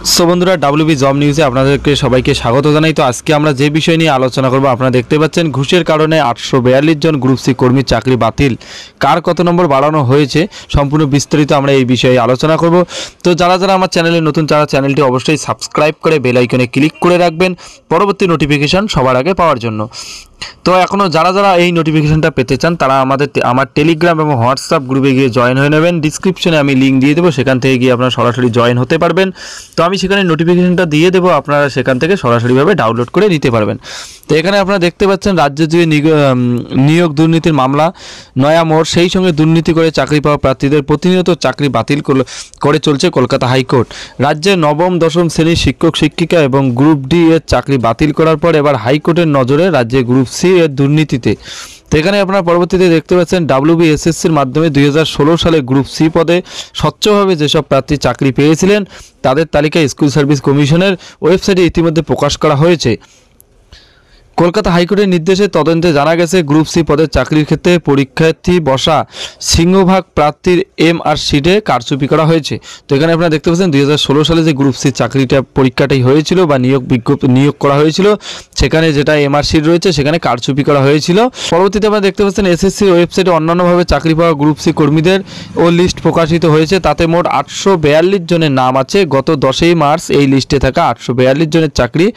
So বন্ধুরা WB job নিউজে আপনাদেরকে সবাইকে স্বাগত জানাই। তো আজকে আমরা যে বিষয় নিয়ে আলোচনা করব, আপনারা দেখতে পাচ্ছেন ঘুষের কারণে 842 জন গ্রুপ সি কর্মীর চাকরি বাতিল, কার কত নম্বর বাড়ানো হয়েছে, সম্পূর্ণ বিস্তারিত আমরা এই বিষয়ে আলোচনা করব। তো যারা যারা আমার চ্যানেলে নতুন, তারা চ্যানেলটি অবশ্যই সাবস্ক্রাইব করে বেল আইকনে ক্লিক করে রাখবেন পরবর্তী নোটিফিকেশন সবার আগে পাওয়ার জন্য। তো এখনও যারা যারা এই নোটিফিকেশনটা পেতে চান তারা আমার টেলিগ্রাম এবং হোয়াটসঅ্যাপ গ্রুপে গিয়ে জয়েন হয়ে নেবেন। ডিসক্রিপশনে আমি লিঙ্ক দিয়ে দেবো, সেখান থেকে গিয়ে আপনারা সরাসরি জয়েন হতে পারবেন। তো আমি সেখানে নোটিফিকেশনটা দিয়ে দেবো, আপনারা সেখান থেকে সরাসরিভাবে ডাউনলোড করে নিতে পারবেন। তো এখানে আপনারা দেখতে পাচ্ছেন রাজ্য জুড়ে নিয়োগ দুর্নীতির মামলা নয়া মোড়, সেই সঙ্গে দুর্নীতি করে চাকরি পাওয়া প্রার্থীদের প্রতিনিয়ত চাকরি বাতিল করে চলছে কলকাতা হাইকোর্ট। রাজ্যে নবম দশম শ্রেণীর শিক্ষক শিক্ষিকা এবং গ্রুপ ডি এর চাকরি বাতিল করার পর এবার হাইকোর্টের নজরে রাজ্যে গ্রুপ সি এর দুর্নীতিতে। তো এখানে আপনারা পরবর্তীতে দেখতে পাচ্ছেন ডাব্লিউবিএসএসসির মাধ্যমে 2016 সালে গ্রুপ সি পদে স্বচ্ছভাবে যেসব প্রার্থী চাকরি পেয়েছিলেন তাদের তালিকা স্কুল সার্ভিস কমিশনের ওয়েবসাইটে ইতিমধ্যে প্রকাশ করা হয়েছে। কলকাতা হাইকোর্টের নির্দেশে তদন্তে জানা গেছে গ্রুপ সি পদের চাকরির ক্ষেত্রে পরীক্ষার্থী বসা সিংহভাগ প্রার্থীর এমআর শিটে কারচুপি করা হয়েছে। তো এখানে আপনারা দেখতে পাচ্ছেন 2016 সালে যে গ্রুপ সি পরীক্ষাটাই হয়েছিল বা নিয়োগ করা হয়েছিল, সেখানে যেটা এমআর শিট রয়েছে সেখানে কারচুপি করা হয়েছিল। পরবর্তীতে আপনারা দেখতে পাচ্ছেন এসএসসির ওয়েবসাইটে অন্যান্যভাবে চাকরি পাওয়া গ্রুপ সি কর্মীদের লিস্ট প্রকাশিত হয়েছে। তাতে মোট 842 জনের নাম আছে। গত 10ই মার্চ এই লিস্টে থাকা 842 জনের চাকরি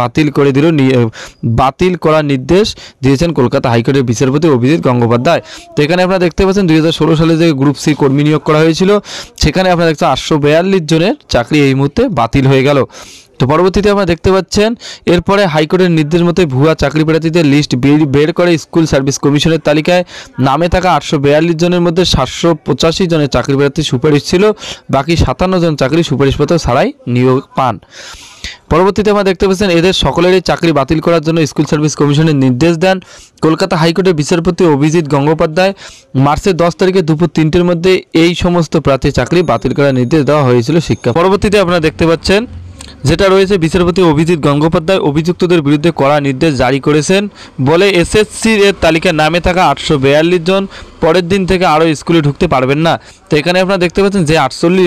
বাতিল করার নির্দেশ দিয়েছেন কলকাতা হাইকোর্টের বিচারপতি অভিজিৎ গঙ্গোপাধ্যায়। তো এখানে আপনারা দেখতে পাচ্ছেন 2016 সালে যে গ্রুপ সি কর্মী নিয়োগ করা হয়েছিল সেখানে আপনারা দেখছেন 842 জনের চাকরি এই মুহূর্তে বাতিল হয়ে গেল। তো পরবর্তীতে আমরা দেখতে পাচ্ছেন এরপরে হাইকোর্টের নির্দেশ মতো ভুয়া চাকরি প্রার্থীদের লিস্ট বের করে স্কুল সার্ভিস কমিশনের তালিকায় নামে থাকা 842 জনের মধ্যে 785 জনের চাকরি প্রার্থী সুপারিশ ছিল, বাকি 57 জন চাকরি সুপারিশপত্র ছাড়াই নিয়োগ পান। পরবর্তীতে আমরা দেখতে পাচ্ছেন এদের সকলেরই চাকরি বাতিল করার জন্য স্কুল সার্ভিস কমিশনের নির্দেশ দেন কলকাতা হাইকোর্টের বিচারপতি অভিজিৎ গঙ্গোপাধ্যায়। মার্চের 10 তারিখে দুপুর 3টের মধ্যে এই সমস্ত প্রার্থী চাকরি বাতিল করার নির্দেশ দেওয়া হয়েছিল শিক্ষা। পরবর্তীতে আপনারা দেখতে পাচ্ছেন যেটা রয়েছে বিচারপতি অভিজিৎ গঙ্গোপাধ্যায় অভিযুক্তদের বিরুদ্ধে কড়া নির্দেশ জারি করেছেন বলে এসএসসি এর তালিকায় নামে থাকা 842 জন পরের দিন থেকে আরও স্কুলে ঢুকতে পারবেন না। তো এখানে আপনারা দেখতে পাচ্ছেন যে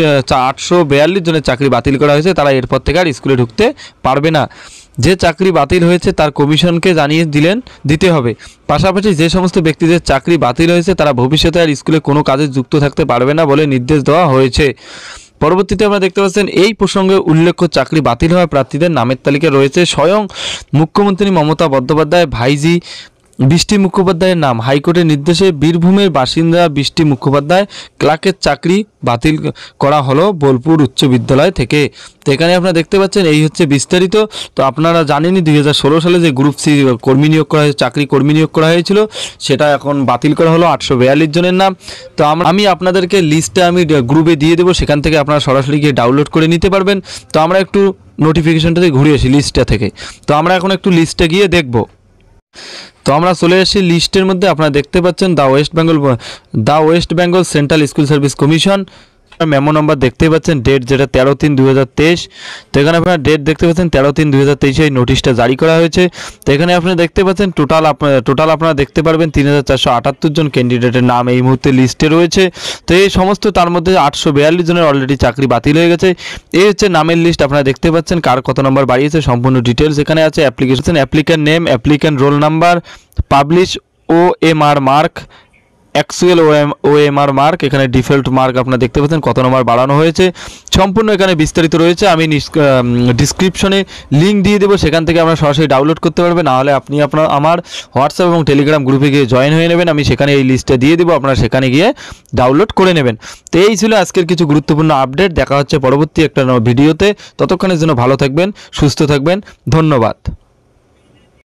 842 জনের চাকরি বাতিল করা হয়েছে, তারা এরপর থেকে আর স্কুলে ঢুকতে পারবে না। যে চাকরি বাতিল হয়েছে তার কমিশনকে জানিয়ে দিতে হবে। পাশাপাশি যে সমস্ত ব্যক্তিদের চাকরি বাতিল হয়েছে তারা ভবিষ্যতে আর স্কুলে কোনো কাজে যুক্ত থাকতে পারবে না বলে নির্দেশ দেওয়া হয়েছে। পরবর্তীতে আমরা দেখতে পাচ্ছেন এই প্রসঙ্গে উল্লেখ্য চাকরি বাতিল হওয়া প্রার্থীদের নামের তালিকায় রয়েছে স্বয়ং মুখ্যমন্ত্রী মমতা বন্দ্যোপাধ্যায় ভাইজি বৃষ্টি মুখোপাধ্যায়ের নাম। হাইকোর্টের নির্দেশে বীরভূমের বাসিন্দা বৃষ্টি মুখোপাধ্যায় ক্লার্কের চাকরি বাতিল করা হলো বোলপুর উচ্চ বিদ্যালয় থেকে। তো এখানে আপনারা দেখতে পাচ্ছেন এই হচ্ছে বিস্তারিত। তো আপনারা জানেনই 2016 সালে যে গ্রুপ সি কর্মী নিয়োগ করা হয়েছে, চাকরি কর্মী নিয়োগ করা হয়েছিল, সেটা এখন বাতিল করা হলো 842 জনের নাম। তো আমি আপনাদেরকে লিস্টটা আমি গ্রুপে দিয়ে দেবো, সেখান থেকে আপনারা সরাসরি গিয়ে ডাউনলোড করে নিতে পারবেন। তো আমরা একটু নোটিফিকেশনটাতে ঘুরে আসি লিস্টটা থেকে। তো আমরা এখন একটু লিস্টে গিয়ে দেখব। তো আমরা চলে এসেছি লিস্টের মধ্যে। আপনারা দেখতে পাচ্ছেন the West Bengal Central School Service Commission memo number দেখতে পাচ্ছেন, ডেট যেটা 13/3/2023। তো এখানে আপনারা ডেট দেখতে পাচ্ছেন 13/3/2023 এই নোটিশটা জারি করা হয়েছে। তো এখানে আপনারা দেখতে পাচ্ছেন টোটাল আপনারা দেখতে পারবেন 3478 জন ক্যান্ডিডেটের নাম এই মুহূর্তে লিস্টে রয়েছে। তো এই সমস্ত তার মধ্যে 842 জনের অলরেডি চাকরি বাতিল হয়ে গেছে। এই হচ্ছে নামের লিস্ট। আপনারা দেখতে পাচ্ছেন কার কত নাম্বার বাড়িয়েছে, সম্পূর্ণ ডিটেলস এখানে আছে। Applicant name, applicant roll number, publish OMR mark, actual OMR mark, এখানে ডিফল্ট মার্ক আপনারা দেখতে পাচ্ছেন কত নম্বর বাড়ানো হয়েছে, সম্পূর্ণ এখানে বিস্তারিত রয়েছে। আমি ডিসক্রিপশনে লিঙ্ক দিয়ে দেবো, সেখান থেকে আপনারা সরাসরি ডাউনলোড করতে পারবেন। নাহলে আপনি আমার হোয়াটসঅ্যাপ এবং টেলিগ্রাম গ্রুপে গিয়ে জয়েন হয়ে নেবেন। আমি সেখানে এই লিস্টটা দিয়ে দেবো, আপনারা সেখানে গিয়ে ডাউনলোড করে নেবেন। তো এই ছিল আজকের কিছু গুরুত্বপূর্ণ আপডেট। দেখা হচ্ছে পরবর্তী একটা ভিডিওতে। ততক্ষণের জন্য ভালো থাকবেন, সুস্থ থাকবেন, ধন্যবাদ।